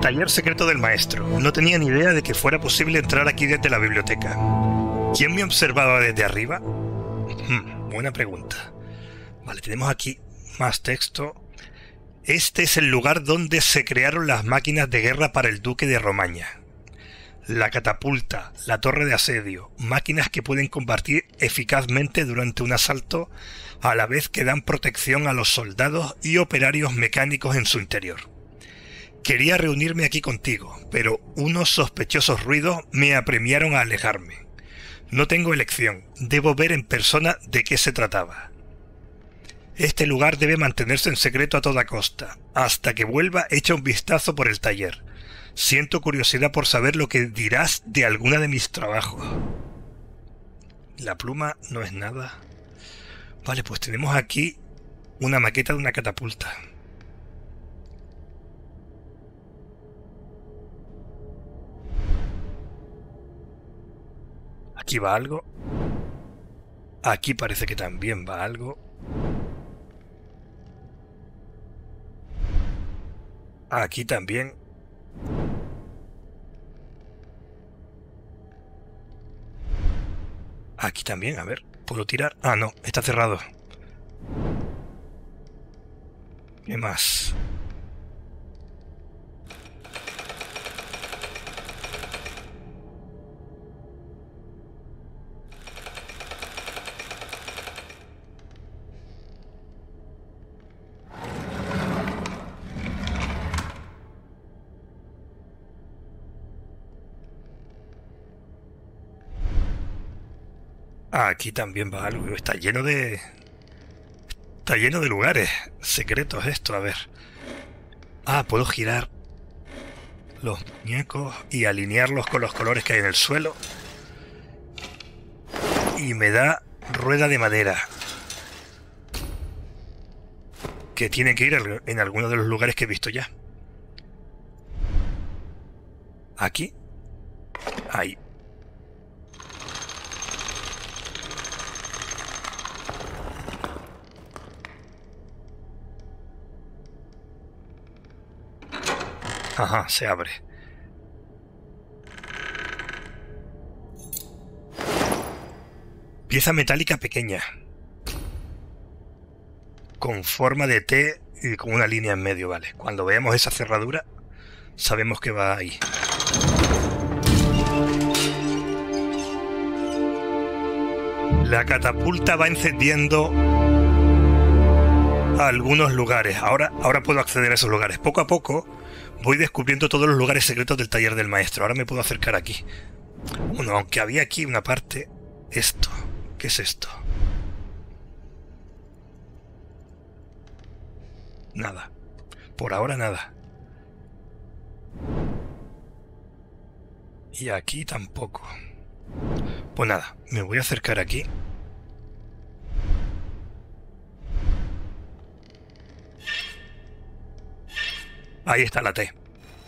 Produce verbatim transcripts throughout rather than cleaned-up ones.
Taller secreto del maestro. No tenía ni idea de que fuera posible entrar aquí desde la biblioteca. ¿Quién me observaba desde arriba? Hmm, buena pregunta. Vale, tenemos aquí más texto. Este es el lugar donde se crearon las máquinas de guerra para el duque de Romaña. La catapulta, la torre de asedio, máquinas que pueden combatir eficazmente durante un asalto, a la vez que dan protección a los soldados y operarios mecánicos en su interior. Quería reunirme aquí contigo, pero unos sospechosos ruidos me apremiaron a alejarme. No tengo elección, debo ver en persona de qué se trataba. Este lugar debe mantenerse en secreto a toda costa. Hasta que vuelva, echa un vistazo por el taller. Siento curiosidad por saber lo que dirás de alguna de mis trabajos. La pluma no es nada. Vale, pues tenemos aquí una maqueta de una catapulta. Aquí va algo. Aquí parece que también va algo. Aquí también. Aquí también, a ver. ¿Puedo tirar? Ah, no, está cerrado. ¿Qué más? Aquí también va algo. Está lleno de... Está lleno de lugares secretos esto. A ver. Ah, puedo girar los muñecos y alinearlos con los colores que hay en el suelo. Y me da rueda de madera. Que tiene que ir en alguno de los lugares que he visto ya. Aquí. Ahí. Ajá, se abre. Pieza metálica pequeña. Con forma de T y con una línea en medio, vale. Cuando veamos esa cerradura, sabemos que va ahí. La catapulta va encendiendo algunos lugares. Ahora, ahora puedo acceder a esos lugares. Poco a poco voy descubriendo todos los lugares secretos del taller del maestro. Ahora me puedo acercar aquí. Bueno, aunque había aquí una parte... Esto. ¿Qué es esto? Nada. Por ahora nada. Y aquí tampoco. Pues nada, me voy a acercar aquí. Ahí está la T.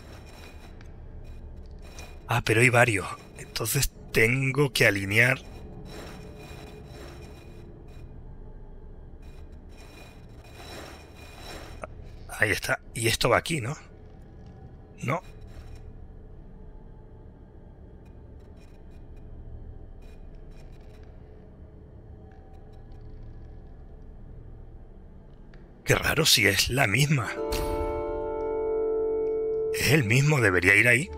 Ah, pero hay varios. Entonces tengo que alinear. Ahí está. Y esto va aquí, ¿no? No. Qué raro si es la misma. Es el mismo, debería ir ahí.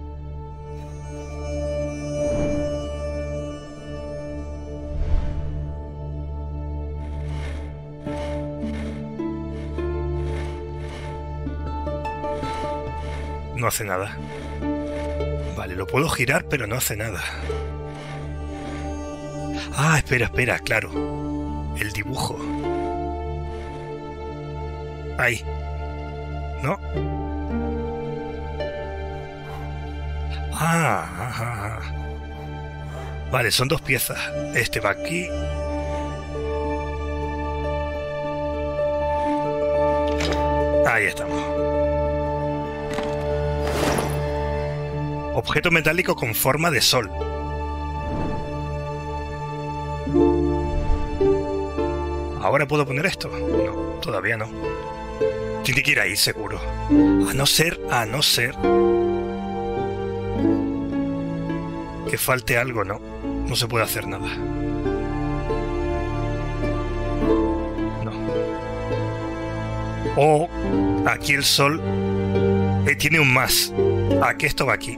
No hace nada. Vale, lo puedo girar, pero no hace nada. Ah, espera, espera, claro. El dibujo. Ahí. ¿No? Ah, ajá, ajá. Vale, son dos piezas. Este va aquí. Ahí estamos. Objeto metálico con forma de sol. ¿Ahora puedo poner esto? No, todavía no. Tiene que ir ahí, seguro. A no ser, a no ser... que falte algo, no. No se puede hacer nada. No. O aquí el sol eh, tiene un más. ¿A qué esto va aquí?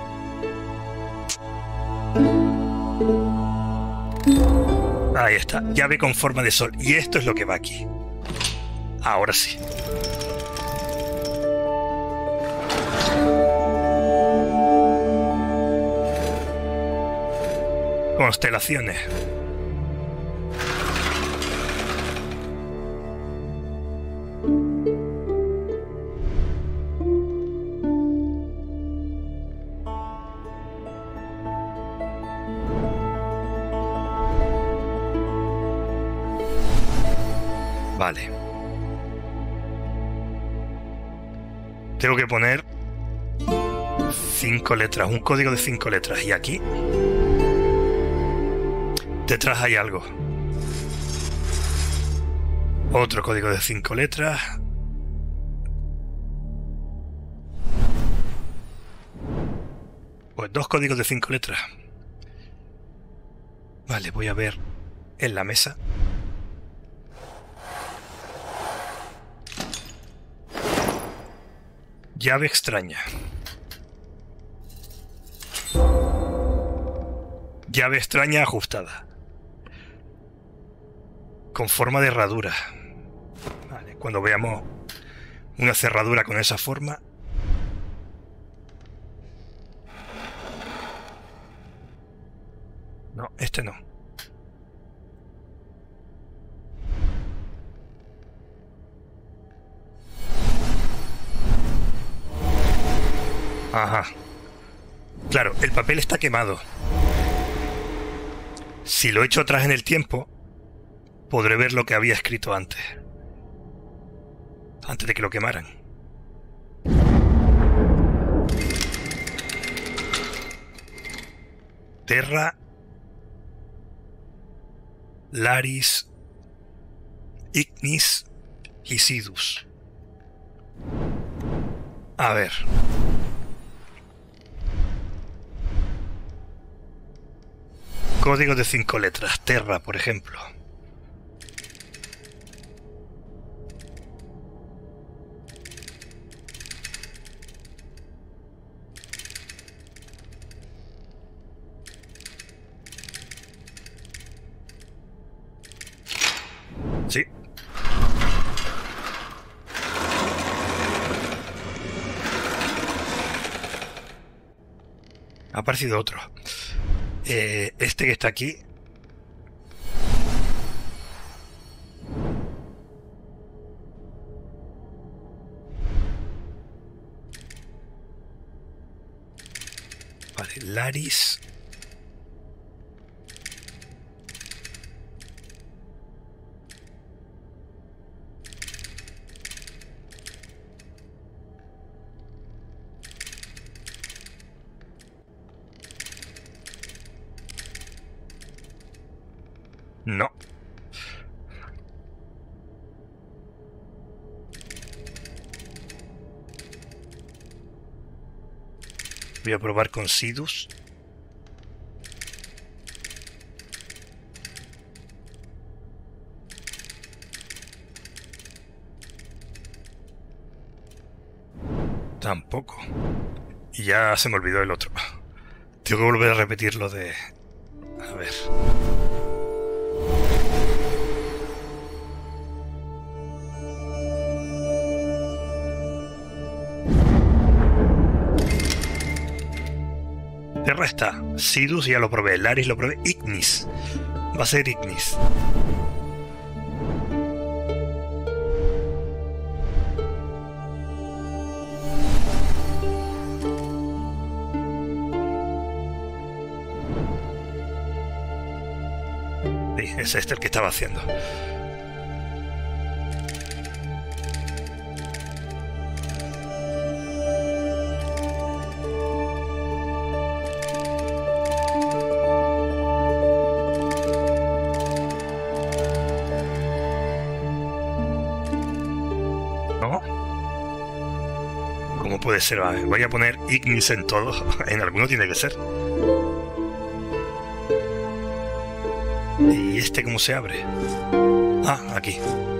Ahí está, llave con forma de sol. Y esto es lo que va aquí. Ahora sí. Constelaciones. Vale. Tengo que poner cinco letras, un código de cinco letras. Y aquí detrás hay algo. Otro código de cinco letras. Pues dos códigos de cinco letras. Vale, voy a ver en la mesa. Llave extraña. Llave extraña ajustada. Con forma de herradura. Vale, cuando veamos una cerradura con esa forma. No, este no. Ajá. Claro, el papel está quemado. Si lo echo atrás en el tiempo, podré ver lo que había escrito antes. Antes de que lo quemaran. Terra, Laris, Ignis y Sidus. A ver. Código de cinco letras. Terra, por ejemplo. Sí. Ha aparecido otro. Eh, este que está aquí. Vale, Laris. No. Voy a probar con Sidus. Tampoco. Y ya se me olvidó el otro. Tengo que volver a repetir lo de... A ver... Terra está. Sidus ya lo probé. Laris lo probé. Ignis. Va a ser Ignis. Sí, es este el que estaba haciendo. ¿No? ¿Cómo puede ser? A ver, voy a poner ignis en todo. En alguno tiene que ser. ¿Y este cómo se abre? Ah, aquí.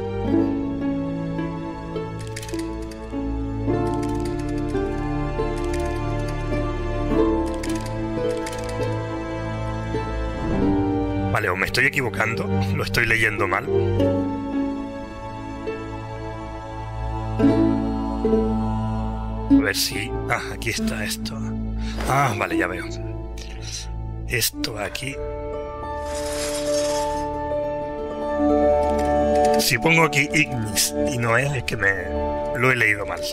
Vale, o me estoy equivocando, lo estoy leyendo mal. A ver si... Ah, aquí está esto. Ah, vale, ya veo. Esto aquí... Si pongo aquí ignis y no es, es que me lo he leído mal.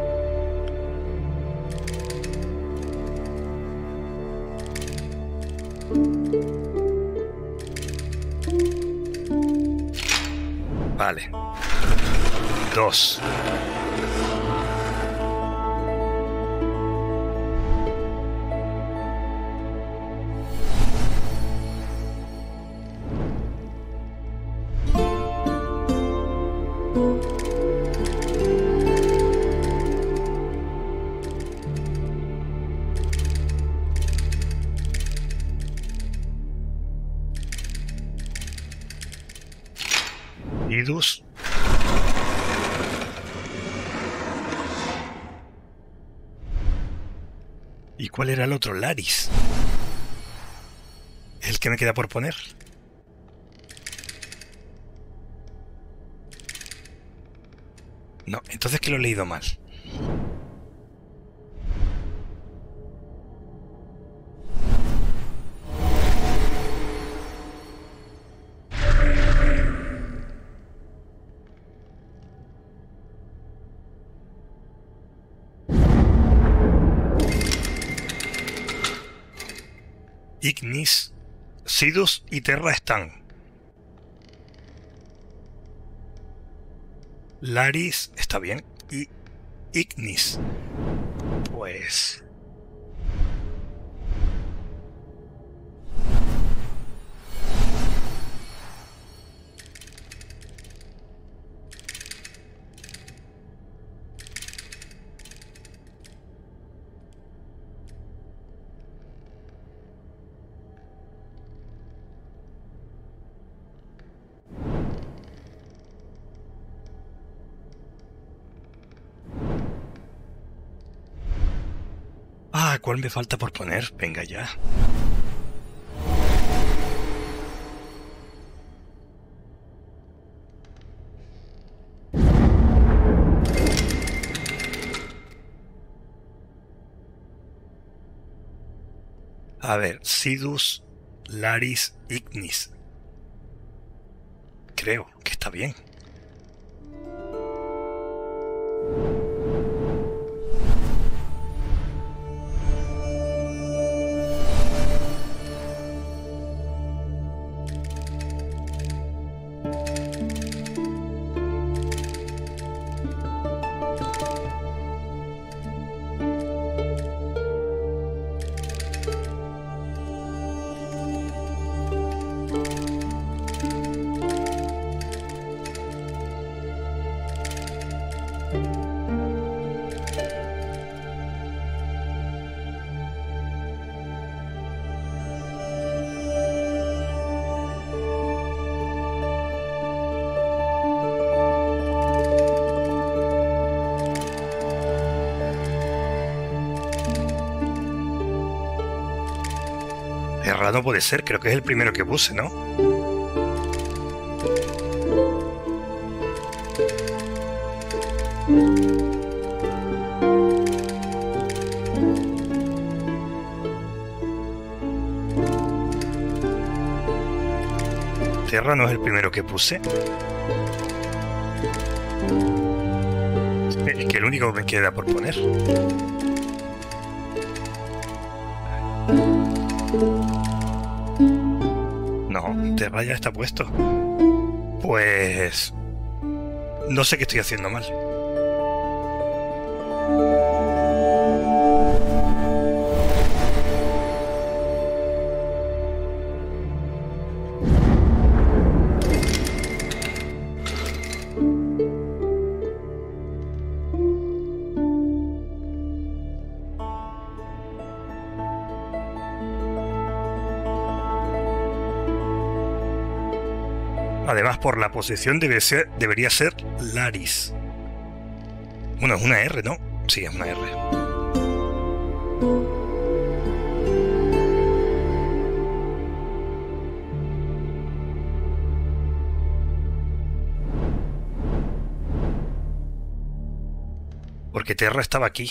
Vale. Dos. Idus. ¿Y cuál era el otro? Laris. ¿El que me queda por poner? No, entonces que lo he leído mal. Ignis, Sidus y Terra están. Laris está bien. Y Ignis. Pues... Ah, ¿cuál me falta por poner? Venga ya. A ver, Sidus, Laris, Ignis. Creo que está bien. Terra no puede ser, creo que es el primero que puse, ¿no? Terra no es el primero que puse. Es que el único que me queda por poner. No, Terra ya está puesto. Pues... no sé qué estoy haciendo mal. Además, por la posición debe ser, debería ser Laris. Bueno, es una R, ¿no? Sí, es una R. Porque Terra estaba aquí.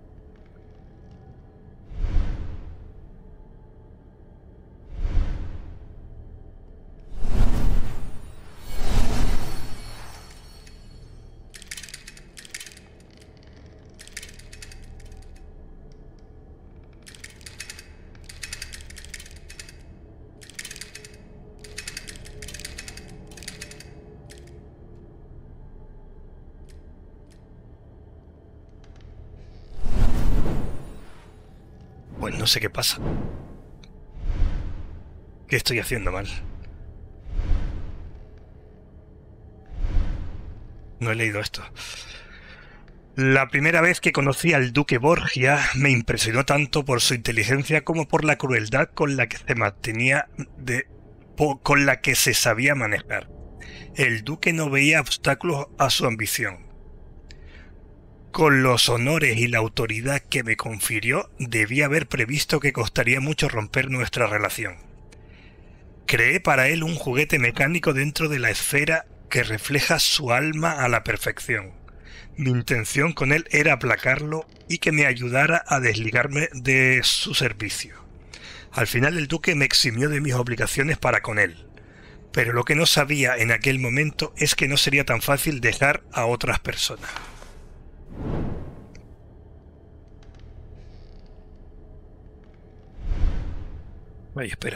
Pues no sé qué pasa. ¿Qué estoy haciendo mal? No he leído esto. La primera vez que conocí al duque Borgia me impresionó tanto por su inteligencia como por la crueldad con la que se mantenía de, con la que se sabía manejar. El duque no veía obstáculos a su ambición. Con los honores y la autoridad que me confirió, debía haber previsto que costaría mucho romper nuestra relación. Creé para él un juguete mecánico dentro de la esfera que refleja su alma a la perfección. Mi intención con él era aplacarlo y que me ayudara a desligarme de su servicio. Al final el duque me eximió de mis obligaciones para con él, pero lo que no sabía en aquel momento es que no sería tan fácil dejar a otras personas. Ay, espera.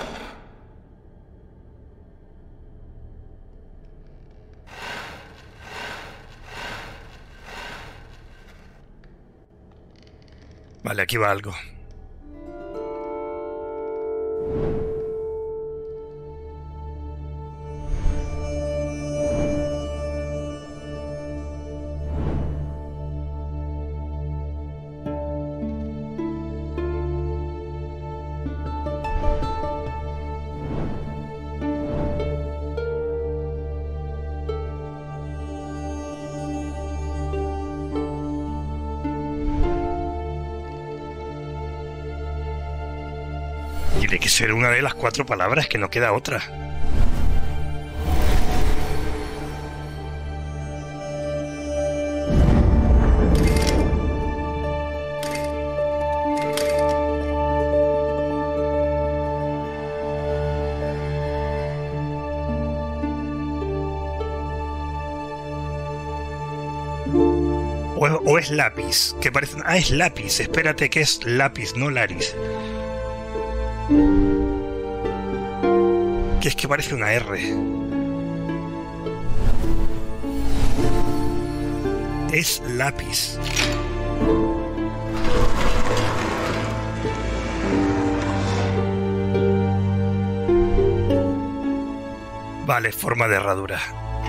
Vale, aquí va algo. Tiene que ser una de las cuatro palabras, que no queda otra. O, o es lápiz, que parece... Ah, es lápiz, espérate, que es lápiz, no Laris. Que es que parece una R. Es lápiz. Vale, forma de herradura.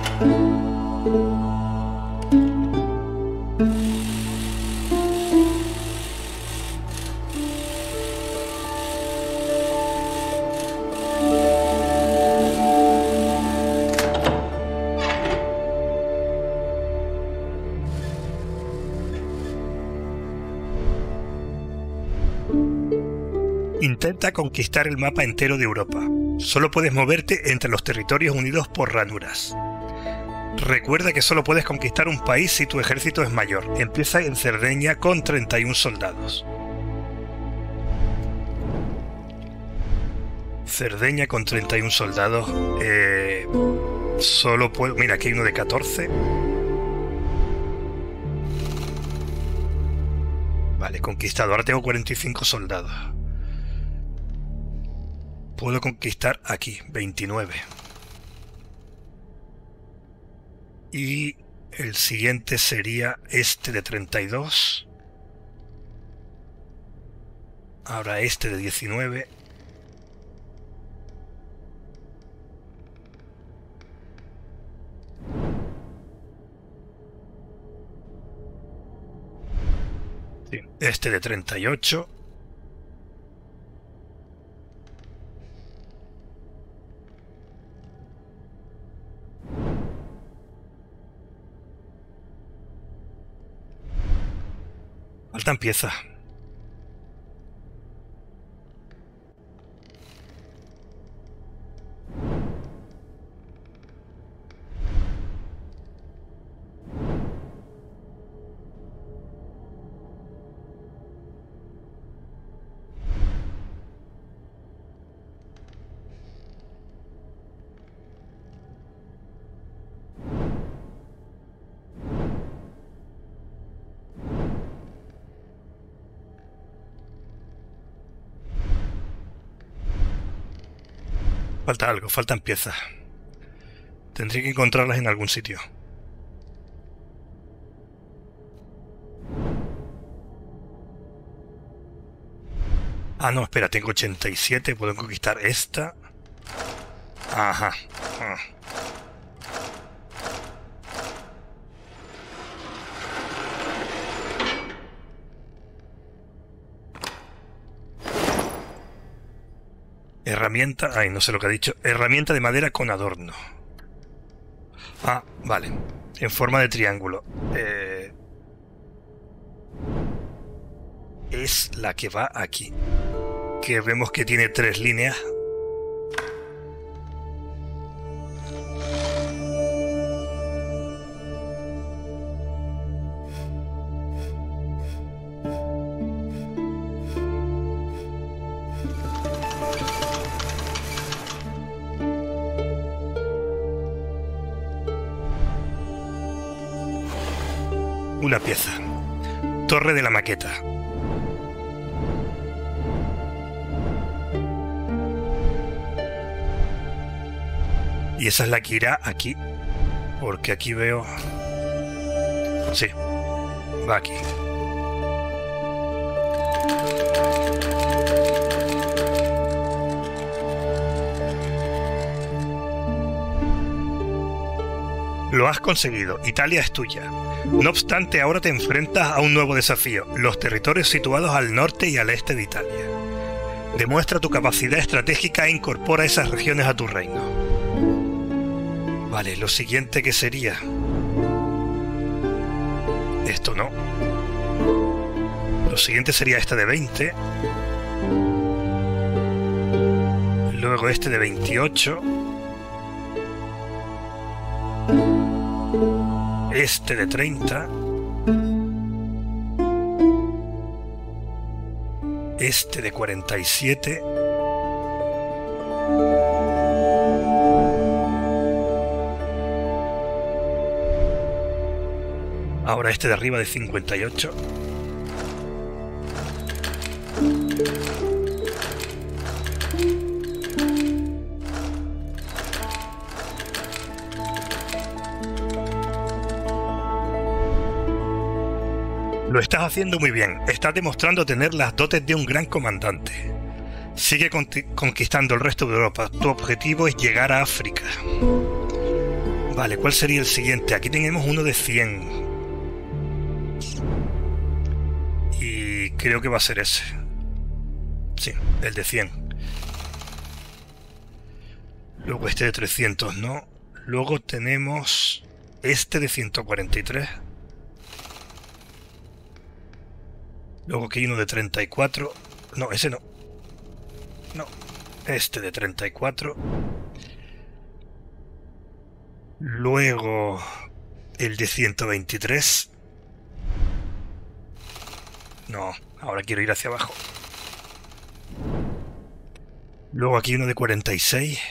Intenta conquistar el mapa entero de Europa. Solo puedes moverte entre los territorios unidos por ranuras. Recuerda que solo puedes conquistar un país si tu ejército es mayor. Empieza en Cerdeña con treinta y un soldados. Cerdeña con treinta y un soldados. Eh, solo puedo... Mira, aquí hay uno de catorce. Vale, conquistado. Ahora tengo cuarenta y cinco soldados. Puedo conquistar aquí, veintinueve. Y el siguiente sería este de treinta y dos. Ahora este de diecinueve. Sí, este de treinta y ocho. faltan piezas. Falta algo, faltan piezas. Tendré que encontrarlas en algún sitio. Ah, no, espera, tengo ochenta y siete. Puedo conquistar esta. Ajá. Ah. Herramienta... Ay, no sé lo que ha dicho. Herramienta de madera con adorno. Ah, vale. En forma de triángulo. Eh... Es la que va aquí. Que vemos que tiene tres líneas. Una pieza. Torre de la maqueta. Y esa es la que irá aquí. Porque aquí veo... Sí. Va aquí. Lo has conseguido. Italia es tuya. No obstante, ahora te enfrentas a un nuevo desafío, los territorios situados al norte y al este de Italia. Demuestra tu capacidad estratégica e incorpora esas regiones a tu reino. Vale, lo siguiente que sería... Esto no. Lo siguiente sería este de veinte. Luego este de veintiocho. Este de treinta. Este de cuarenta y siete. Ahora este de arriba de cincuenta y ocho. Lo estás haciendo muy bien. Estás demostrando tener las dotes de un gran comandante. Sigue con conquistando el resto de Europa. Tu objetivo es llegar a África. Vale, ¿cuál sería el siguiente? Aquí tenemos uno de cien. Y creo que va a ser ese. Sí, el de cien. Luego este de trescientos, ¿no? Luego tenemos este de ciento cuarenta y tres. Luego aquí hay uno de treinta y cuatro. No, ese no. No. Este de treinta y cuatro. Luego el de ciento veintitrés. No, ahora quiero ir hacia abajo. Luego aquí uno de cuarenta y seis.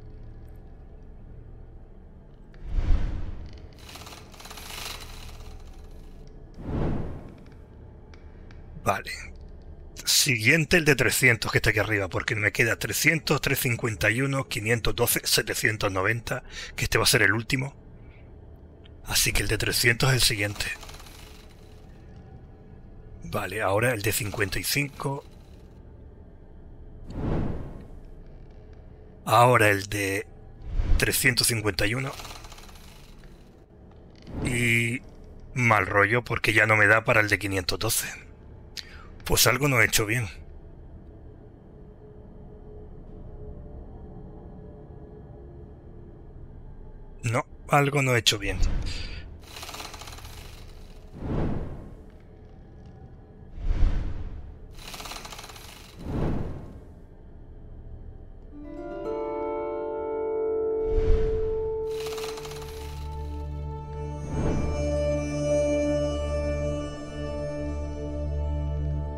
Vale. Siguiente el de trescientos, que está aquí arriba, porque me queda trescientos, trescientos cincuenta y uno, quinientos doce, setecientos noventa, que este va a ser el último. Así que el de trescientos es el siguiente. Vale, ahora el de cincuenta y cinco. Ahora el de trescientos cincuenta y uno. Y mal rollo, porque ya no me da para el de quinientos doce. Pues algo no he hecho bien. No, algo no he hecho bien.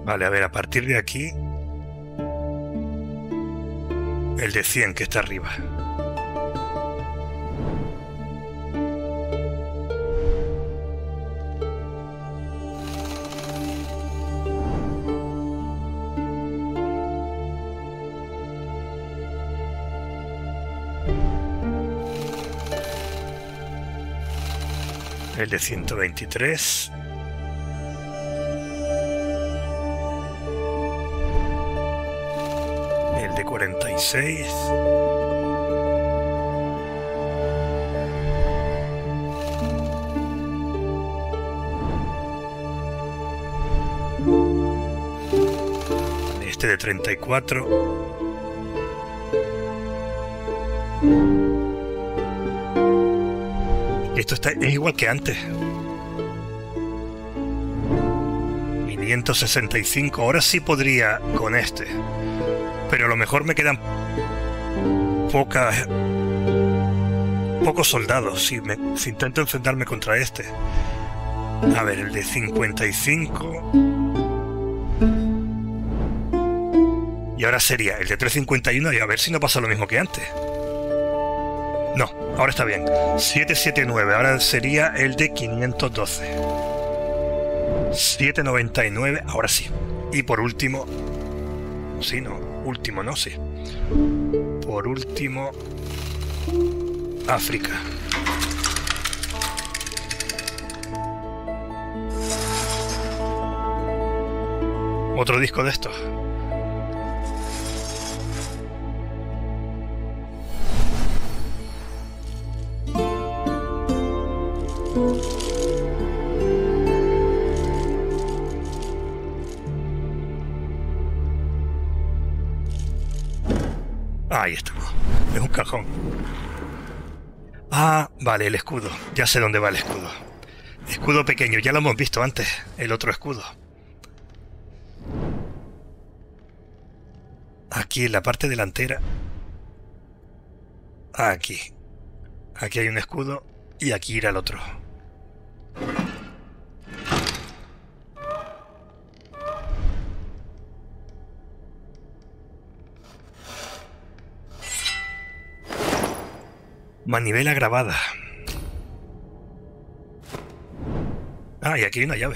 Vale, a ver, a partir de aquí... El de cien que está arriba. El de ciento veintitrés. El de cuarenta y seis. Este de treinta y cuatro. Esto está, es igual que antes. quinientos sesenta y cinco. Ahora sí podría con este. Pero a lo mejor me quedan pocas, pocos soldados si, me, si intento enfrentarme contra este. A ver, el de cincuenta y cinco. Y ahora sería el de trescientos cincuenta y uno y a ver si no pasa lo mismo que antes. No, ahora está bien. setecientos setenta y nueve, ahora sería el de quinientos doce. setecientos noventa y nueve, ahora sí. Y por último... Sí, no, último, no, sí. Por último... África. Otro disco de estos. Ahí estamos. Es un cajón. Ah, vale, el escudo. Ya sé dónde va el escudo. Escudo pequeño, ya lo hemos visto antes. El otro escudo. Aquí en la parte delantera. Aquí. Aquí hay un escudo y aquí irá el otro. Manivela grabada. Ah, y aquí hay una llave.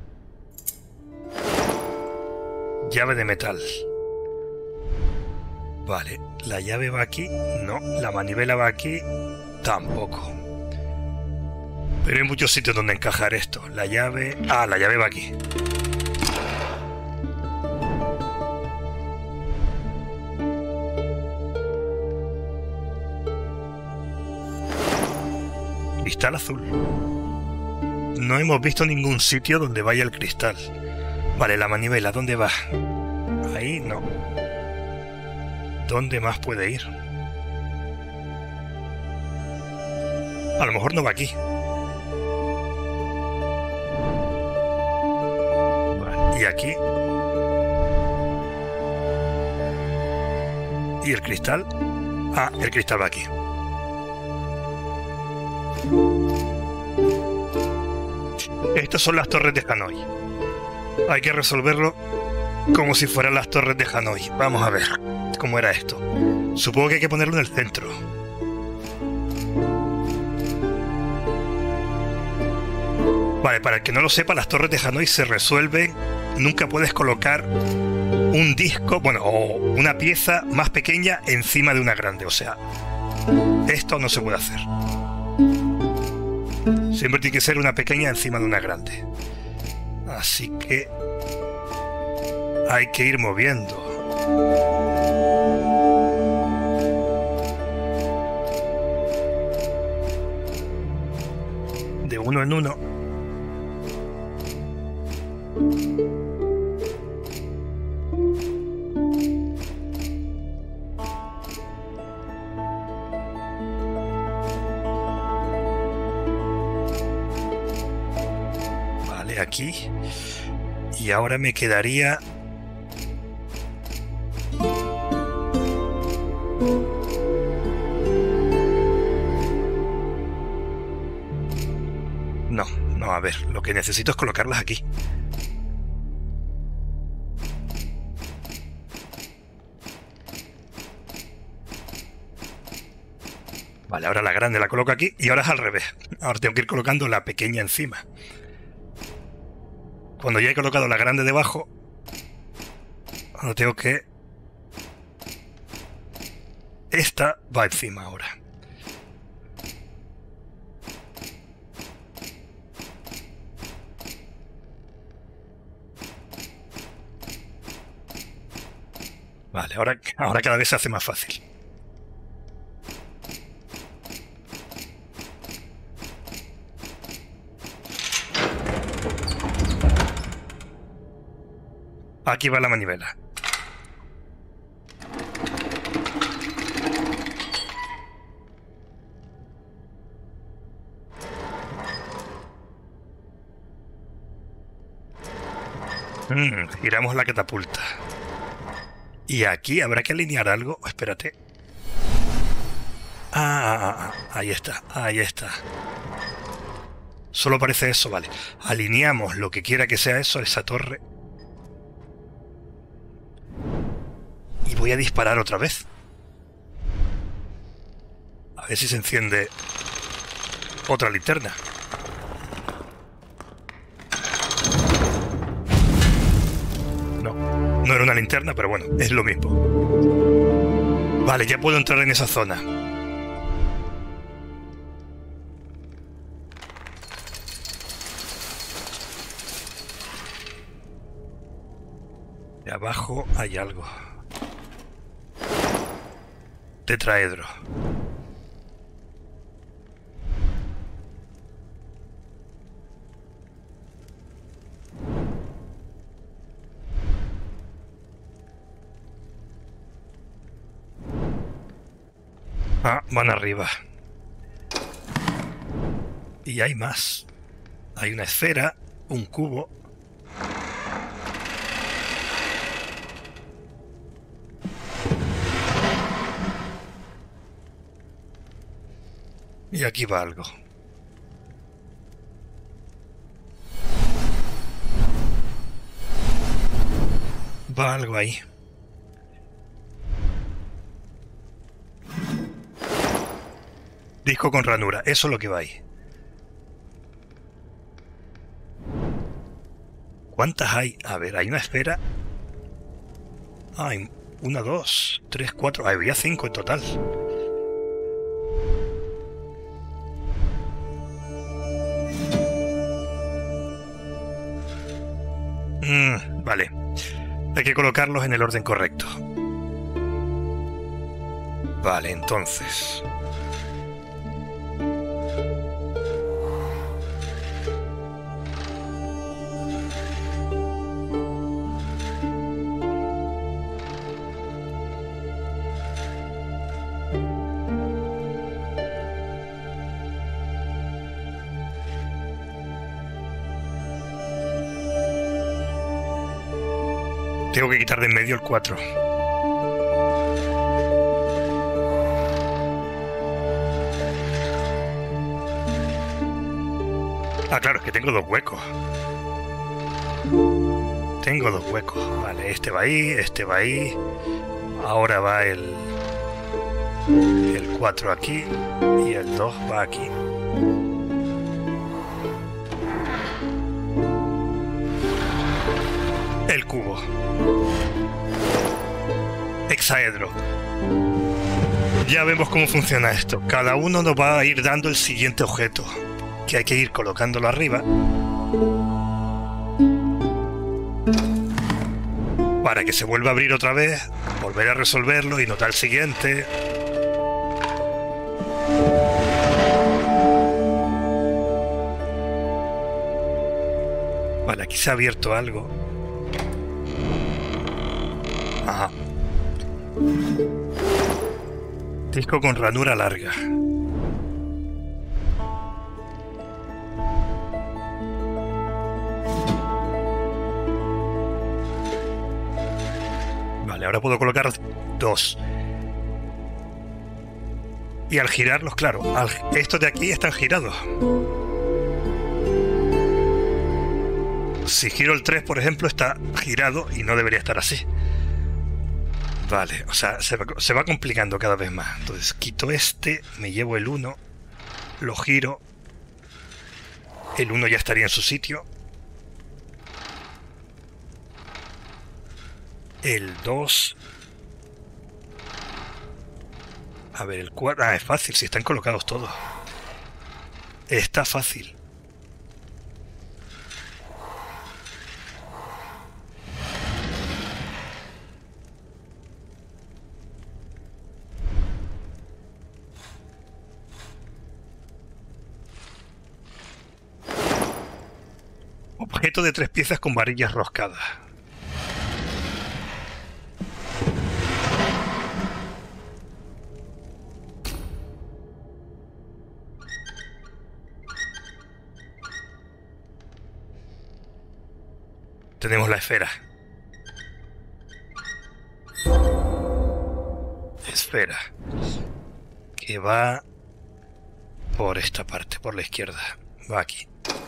Llave de metal. Vale, la llave va aquí. No, la manivela va aquí. Tampoco. Pero hay muchos sitios donde encajar esto. La llave... Ah, la llave va aquí. Cristal azul. No hemos visto ningún sitio donde vaya el cristal. Vale, la manivela, ¿dónde va? Ahí no. ¿Dónde más puede ir? A lo mejor no va aquí. Vale, y aquí. ¿Y el cristal? Ah, el cristal va aquí. Estas son las torres de Hanoi. Hay que resolverlo como si fueran las torres de Hanoi. Vamos a ver cómo era esto. Supongo que hay que ponerlo en el centro. Vale, para el que no lo sepa, las torres de Hanoi se resuelven. Nunca puedes colocar un disco, bueno, o una pieza más pequeña encima de una grande. O sea, esto no se puede hacer. Siempre tiene que ser una pequeña encima de una grande. Así que hay que ir moviendo. De uno en uno. Aquí. Y ahora me quedaría... No, no, a ver, lo que necesito es colocarlas aquí. Vale, ahora la grande la coloco aquí y ahora es al revés. Ahora tengo que ir colocando la pequeña encima. Cuando ya he colocado la grande debajo, ahora tengo que... Esta va encima ahora. Vale, ahora, ahora cada vez se hace más fácil. Aquí va la manivela. Mm, giramos la catapulta. Y aquí habrá que alinear algo. Espérate. Ah, ah, ah, ahí está, ahí está. Solo parece eso, vale. Alineamos lo que quiera que sea eso, esa torre. Y voy a disparar otra vez. A ver si se enciende otra linterna. No, no era una linterna, pero bueno, es lo mismo. Vale, ya puedo entrar en esa zona. De abajo hay algo. Tetraedro. Ah, van arriba. Y hay más. Hay una esfera, un cubo. Y aquí va algo. Va algo ahí. Disco con ranura, eso es lo que va ahí. ¿Cuántas hay? A ver, hay una esfera. Hay una, dos, tres, cuatro. Ah, había cinco en total. Mm, vale. Hay que colocarlos en el orden correcto. Vale, entonces... Tengo que quitar de en medio el cuatro. Ah, claro, es que tengo dos huecos. Tengo dos huecos. Vale, este va ahí, este va ahí. Ahora va el... El cuatro aquí. Y el dos va aquí. El cubo. Hexaedro. Ya vemos cómo funciona esto. Cada uno nos va a ir dando el siguiente objeto, que hay que ir colocándolo arriba para que se vuelva a abrir otra vez, volver a resolverlo y notar el siguiente. Vale, aquí se ha abierto algo. Ajá. Disco con ranura larga. Vale, ahora puedo colocar dos. Y al girarlos, claro, al, estos de aquí están girados. Si giro el tres, por ejemplo, está girado y no debería estar así. Vale, o sea, se va, se va complicando cada vez más. Entonces quito este, me llevo el uno, lo giro. El uno ya estaría en su sitio. El dos. A ver, el cuatro. Ah, es fácil, si están colocados todos. Está fácil. Objeto de tres piezas con varillas roscadas. Tenemos la esfera. Esfera. Que va por esta parte, por la izquierda. Va aquí.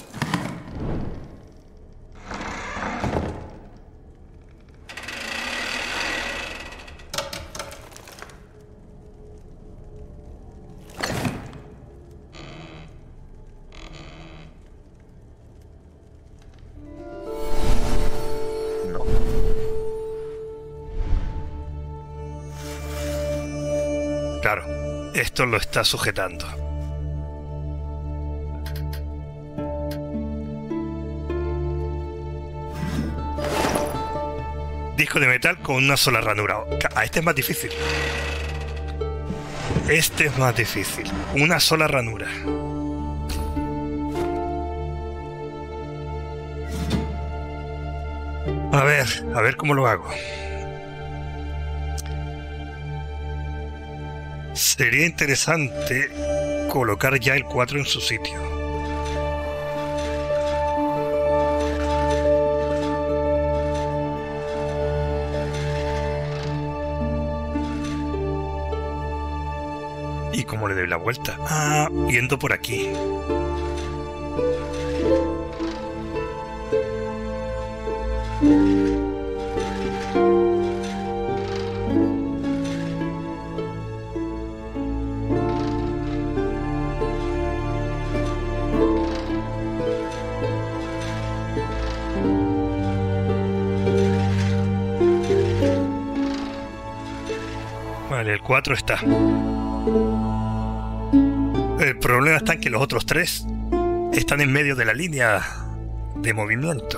Claro, esto lo está sujetando. Disco de metal con una sola ranura. Ah, este es más difícil. Este es más difícil. Una sola ranura. A ver, a ver cómo lo hago. Sería interesante colocar ya el cuatro en su sitio. ¿Y cómo le doy la vuelta? Ah, yendo por aquí. Vale, el cuatro está. El problema está en que los otros tres están en medio de la línea de movimiento.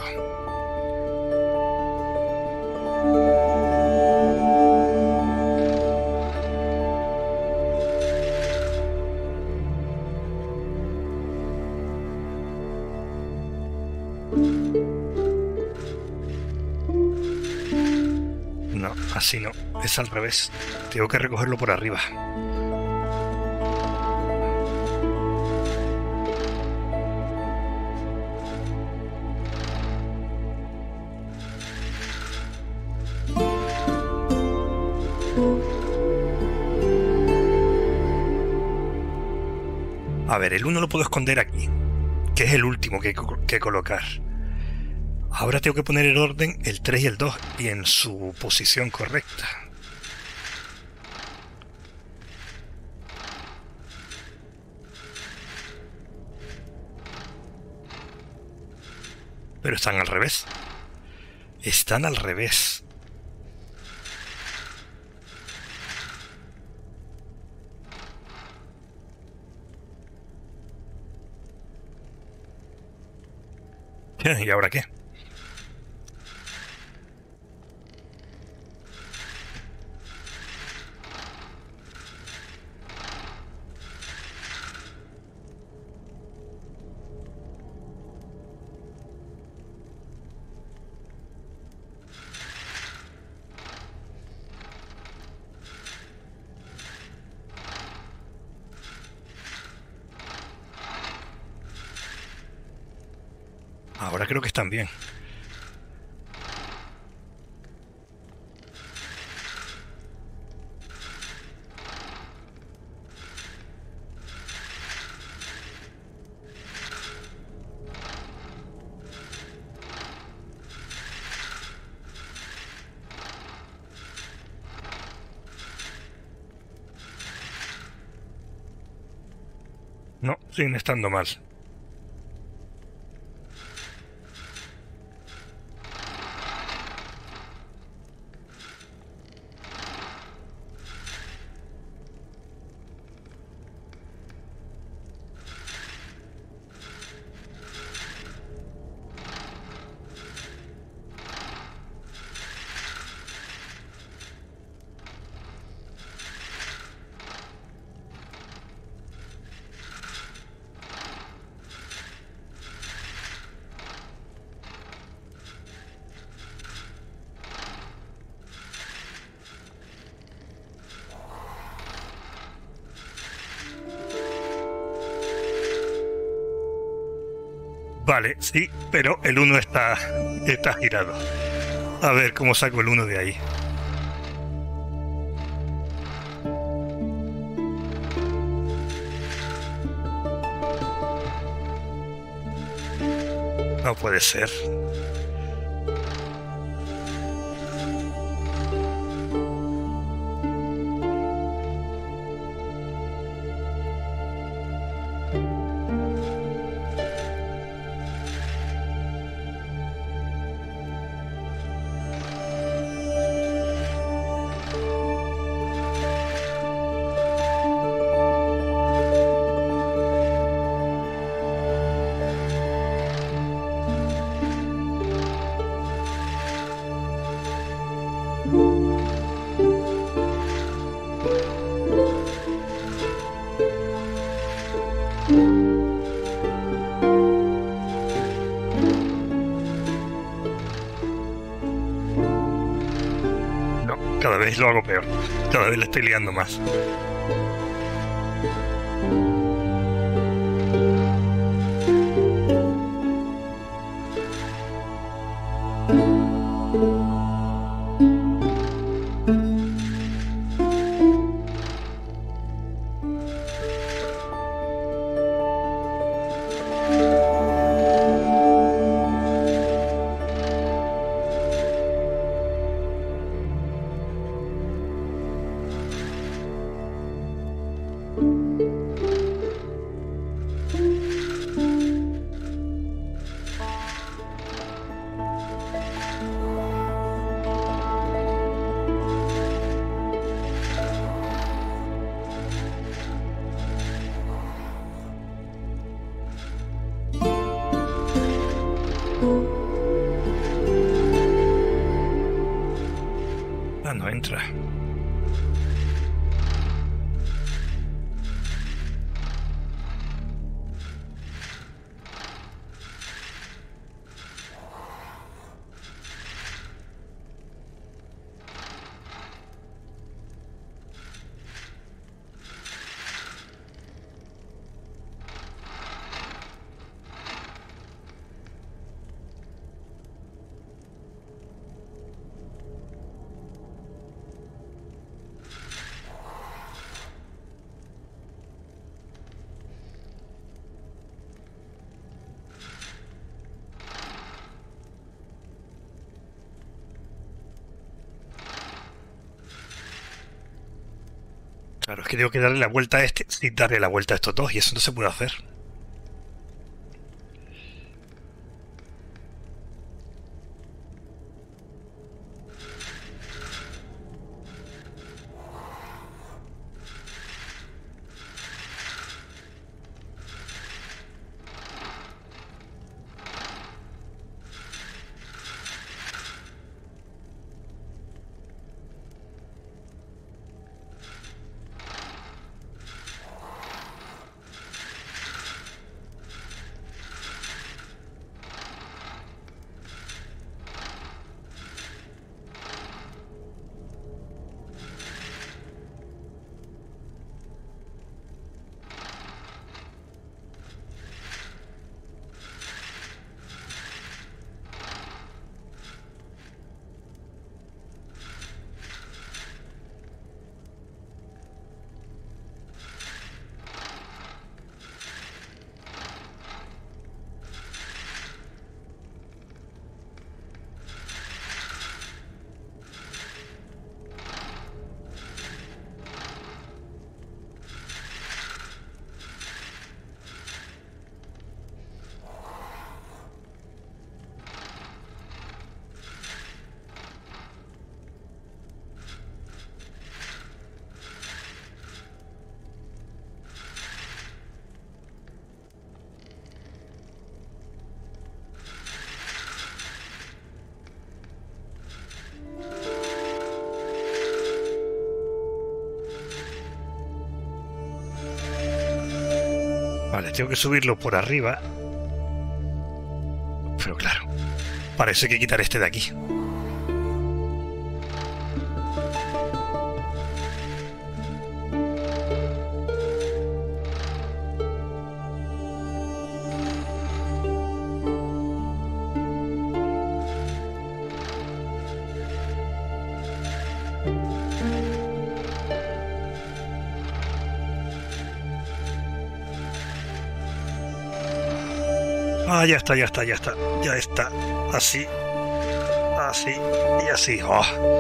No, así no. Es al revés. Tengo que recogerlo por arriba. A ver, el uno lo puedo esconder aquí, que es el último que hay que colocar. Ahora tengo que poner en orden el tres y el dos y en su posición correcta. Pero están al revés. Están al revés. ¿Y ahora qué? Ahora creo que están bien. siguen estando mal. Vale, sí, pero el uno está, está girado. A ver cómo saco el uno de ahí. No puede ser. Cada vez lo hago peor. Cada vez le estoy liando más. Ah, no entra. Claro, es que tengo que darle la vuelta a este sin darle la vuelta a estos dos, y eso no se puede hacer. Vale, tengo que subirlo por arriba. Pero claro, para eso hay que quitar este de aquí. Ah, ya está, ya está, ya está, ya está. Así, así y así. Oh.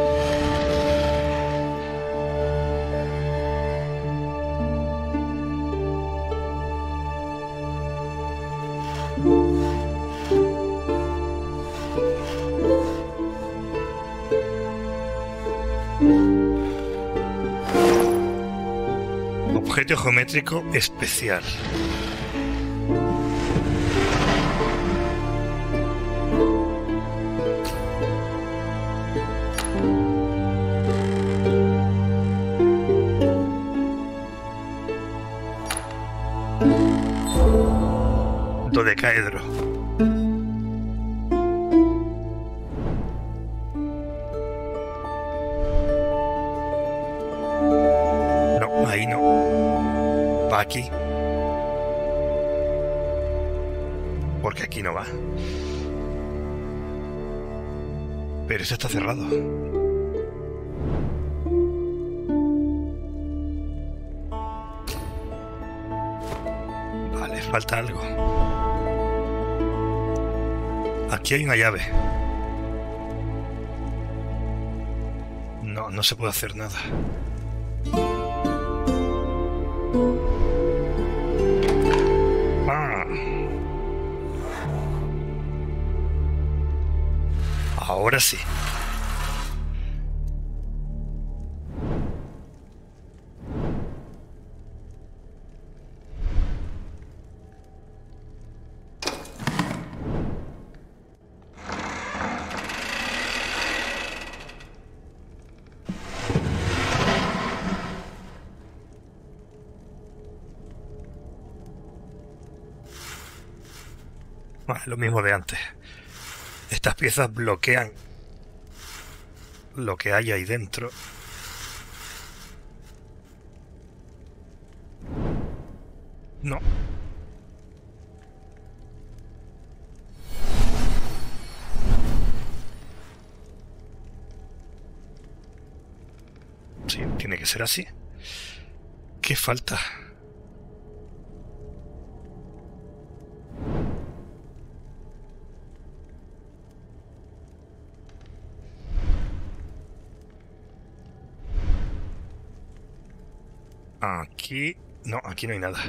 Objeto geométrico especial. Dodecaedro. No, ahí no. Va aquí. Porque aquí no va. Pero ese está cerrado. Vale, falta algo. Aquí hay una llave. No, no se puede hacer nada. Ah. Ahora sí. Ah, lo mismo de antes. Estas piezas bloquean lo que hay ahí dentro. No. Sí, tiene que ser así. ¿Qué falta? Aquí... No, aquí no hay nada.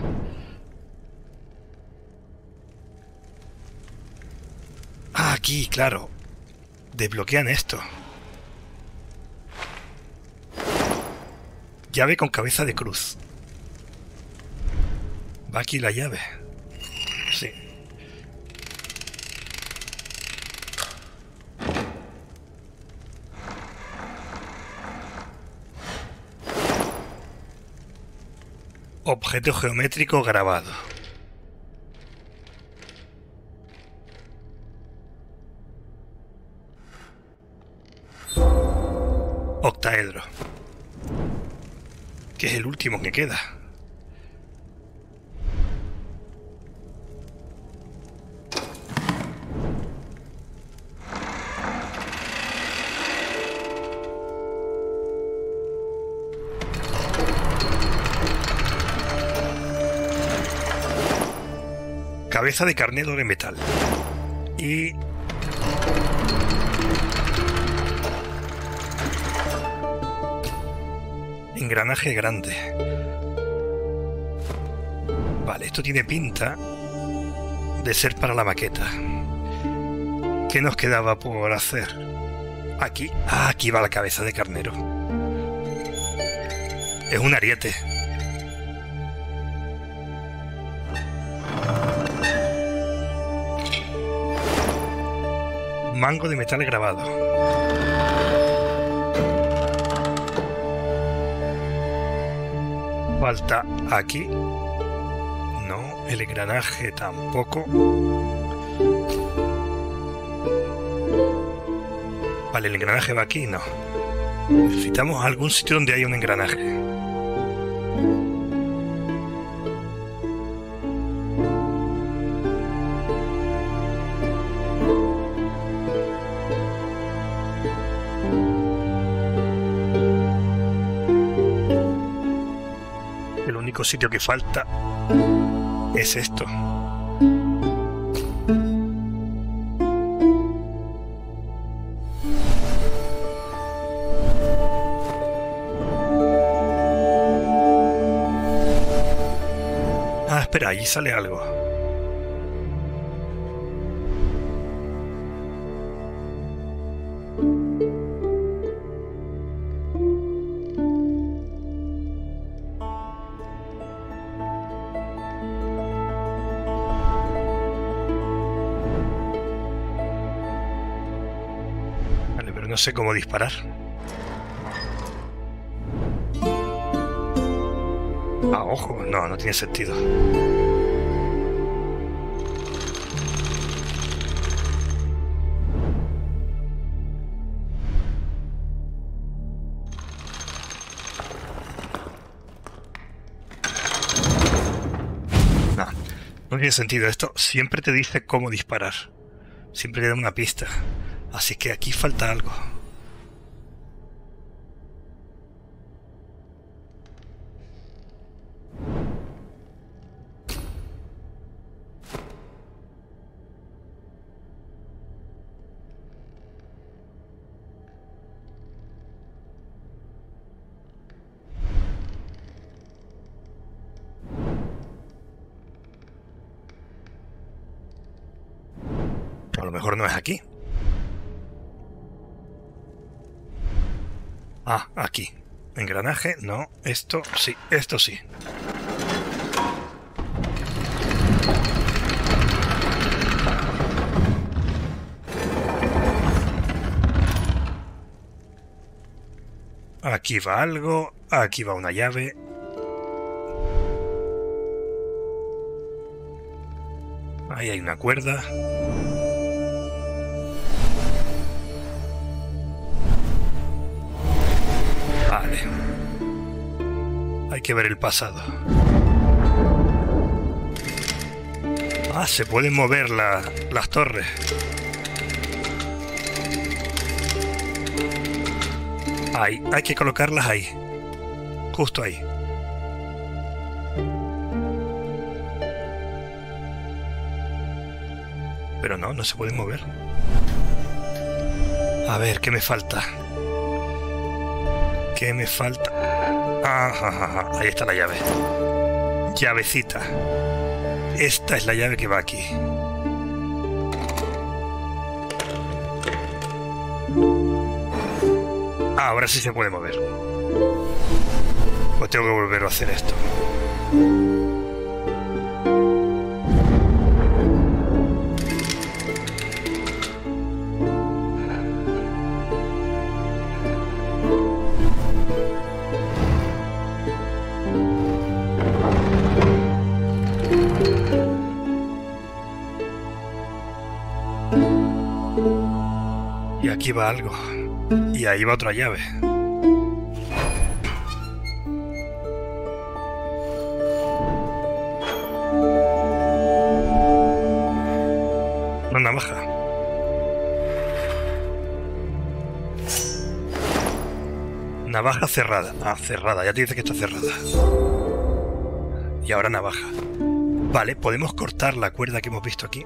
Ah, aquí, claro. Desbloquean esto. Llave con cabeza de cruz. Va aquí la llave. Sí. Objeto geométrico grabado. Octaedro. Que es el último que queda. Cabeza de carnero de metal. Y... engranaje grande. Vale, esto tiene pinta de ser para la maqueta. ¿Qué nos quedaba por hacer? Aquí. Ah, aquí va la cabeza de carnero. Es un ariete. Mango de metal grabado. Falta aquí. No, El engranaje tampoco. Vale, el engranaje va aquí, no. Necesitamos algún sitio donde haya un engranaje. El único sitio que falta es esto. Ah, espera, allí sale algo. Vale, pero no sé cómo disparar. Ah, ojo, no, no tiene sentido. No, no tiene sentido. Esto siempre te dice cómo disparar. Siempre te da una pista. Así que aquí falta algo. A lo mejor no es aquí. Ah, aquí. Engranaje, no. Esto sí, esto sí. Aquí va algo. Aquí va una llave. Ahí hay una cuerda. Vale. Hay que ver el pasado. Ah, se pueden mover la, las torres. Ahí, hay que colocarlas ahí. Justo ahí. Pero no, no se pueden mover. A ver, ¿qué me falta? ¿Qué me falta? Ah, ah, ah, ah, ahí está la llave. Llavecita. Esta es la llave que va aquí. Ah, ahora sí se puede mover. Pues tengo que volver a hacer esto. Y aquí va algo. Y ahí va otra llave. Una navaja. Navaja cerrada. Ah, cerrada. Ya te dice que está cerrada. Y ahora navaja. Vale, podemos cortar la cuerda que hemos visto aquí.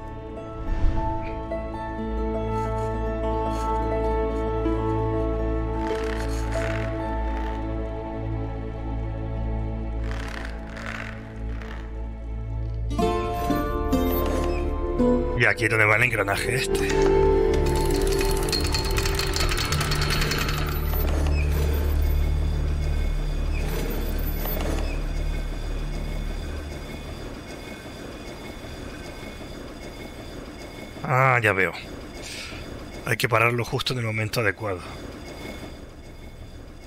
Y aquí es donde va el engranaje este. Ah, ya veo. Hay que pararlo justo en el momento adecuado.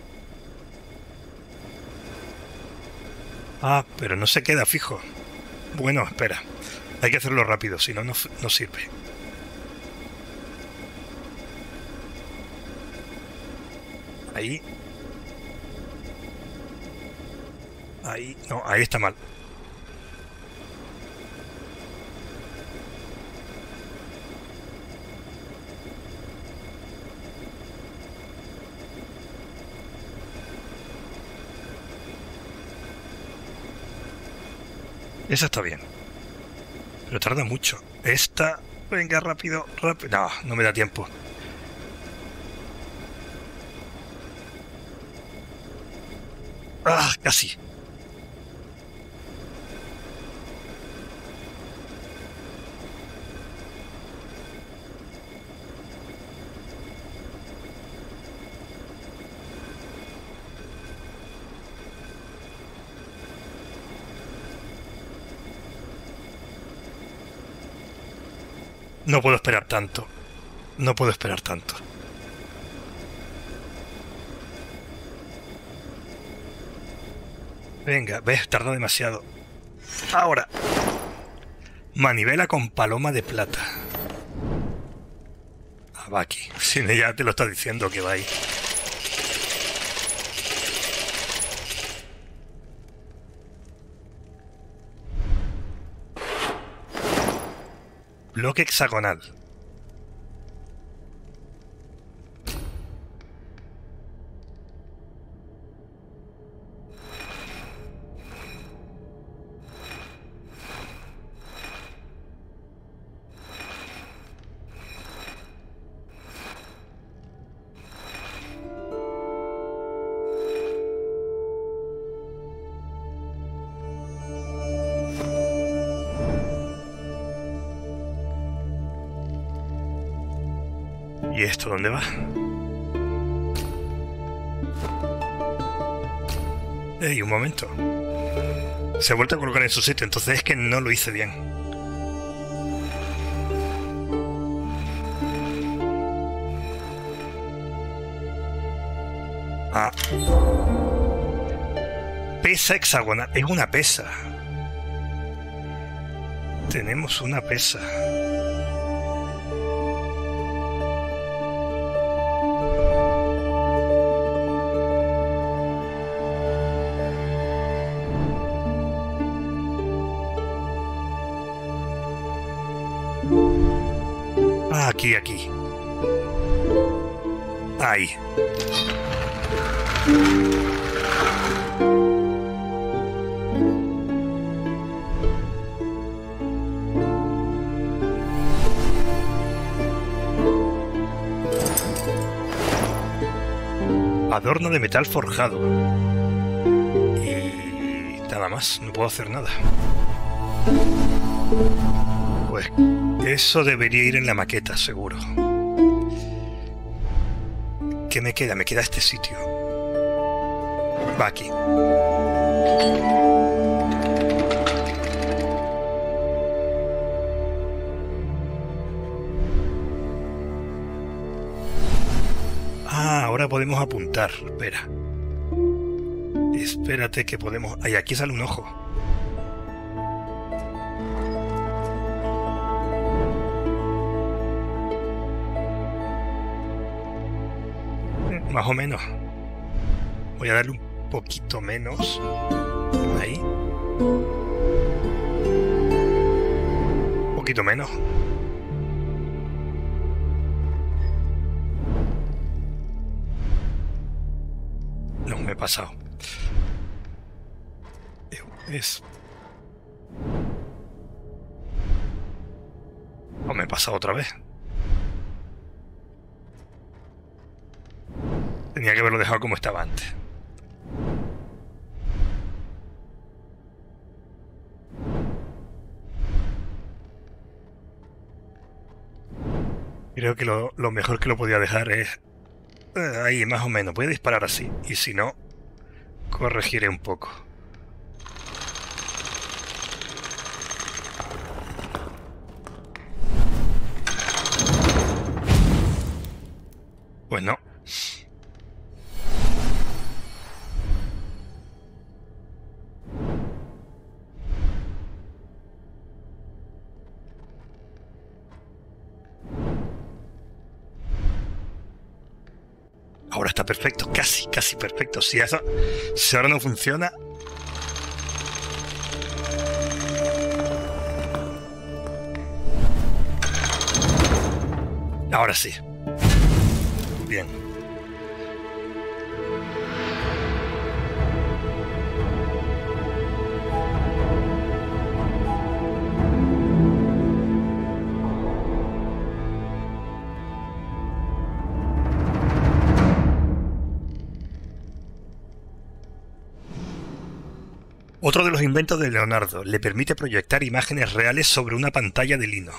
Ah, pero no se queda fijo. Bueno, espera. Hay que hacerlo rápido, si no, no, no sirve. Ahí. Ahí. No, ahí está mal. Esa está bien. Pero tarda mucho. Esta... Venga, rápido, rápido. No, no me da tiempo. Ah, casi. No puedo esperar tanto. No puedo esperar tanto. Venga, ves, tarda demasiado. Ahora. Manivela con paloma de plata. Ah, va aquí. Si ya te lo está diciendo que va ahí. Bloque hexagonal. ¿Y esto dónde va? ¡Ey, un momento! Se ha vuelto a colocar en su sitio, entonces es que no lo hice bien. Ah. Pesa hexagonal. Es una pesa. Tenemos una pesa. Aquí, aquí. Ahí. Adorno de metal forjado. Y nada más, no puedo hacer nada. Pues eso debería ir en la maqueta, seguro. ¿Qué me queda? Me queda este sitio. Va aquí. Ah, ahora podemos apuntar. Espera. Espérate que podemos... Ay, aquí sale un ojo. Más o menos. Voy a darle un poquito menos. Ahí. Un poquito menos. No, me he pasado. Es... O me he pasado otra vez. Tenía que haberlo dejado como estaba antes. Creo que lo, lo mejor que lo podía dejar es... Eh, ahí, más o menos. Voy a disparar así. Y si no, corregiré un poco. Pues no. Ahora está perfecto, casi, casi perfecto. Si, eso, si ahora no funciona... Ahora sí. Bien. Otro de los inventos de Leonardo, le permite proyectar imágenes reales sobre una pantalla de lino.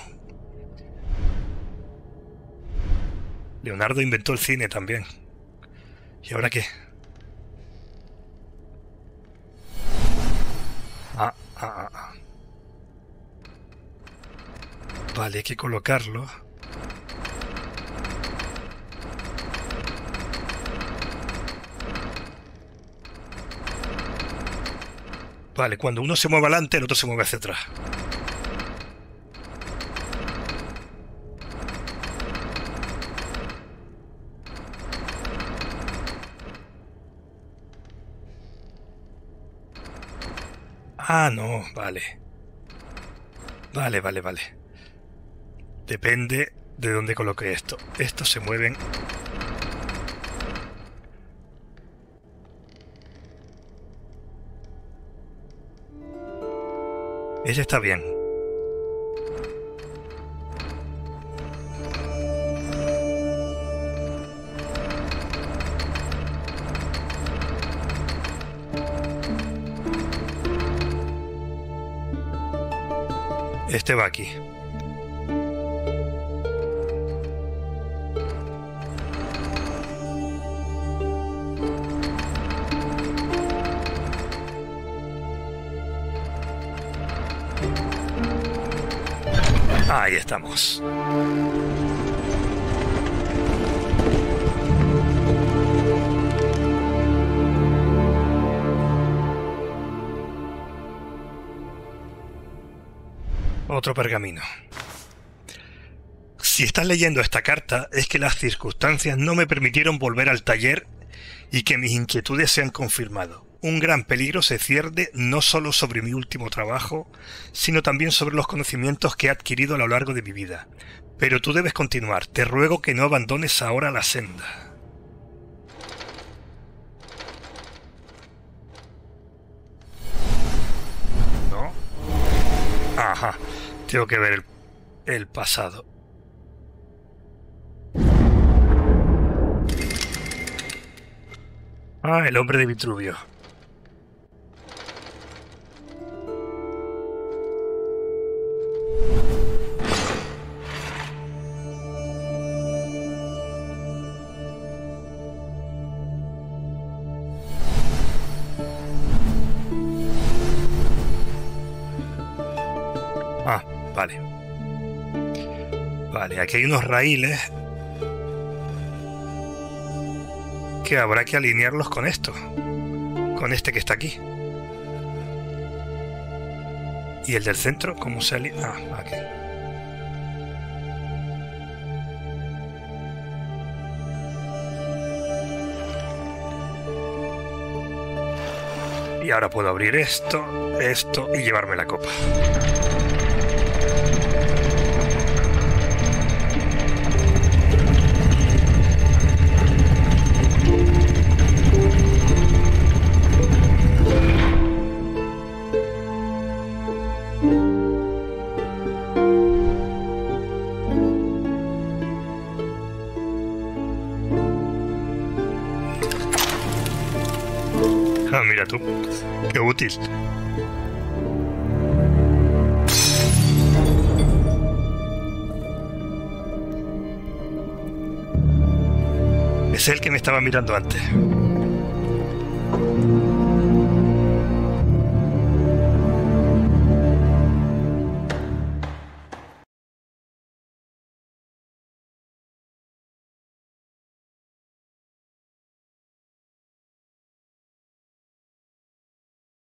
Leonardo inventó el cine también. ¿Y ahora qué? Ah, ah, ah. Vale, hay que colocarlo. Vale, cuando uno se mueve adelante, el otro se mueve hacia atrás. Ah, no, vale. Vale, vale, vale. Depende de dónde coloque esto. Estos se mueven. Ese está bien. Este va aquí. Ahí estamos. Otro pergamino. Si estás leyendo esta carta, es que las circunstancias no me permitieron volver al taller y que mis inquietudes se han confirmado. Un gran peligro se cierne no solo sobre mi último trabajo, sino también sobre los conocimientos que he adquirido a lo largo de mi vida. Pero tú debes continuar. Te ruego que no abandones ahora la senda. ¿No? Ajá. Tengo que ver el, el pasado. Ah, el hombre de Vitruvio. Ah, vale. Vale, aquí hay unos raíles que habrá que alinearlos con esto, con este que está aquí. ¿Y el del centro? ¿Cómo se alinea? Ah, aquí. Y ahora puedo abrir esto, esto y llevarme la copa. Ah, mira tú, qué útil. Es el que me estaba mirando antes.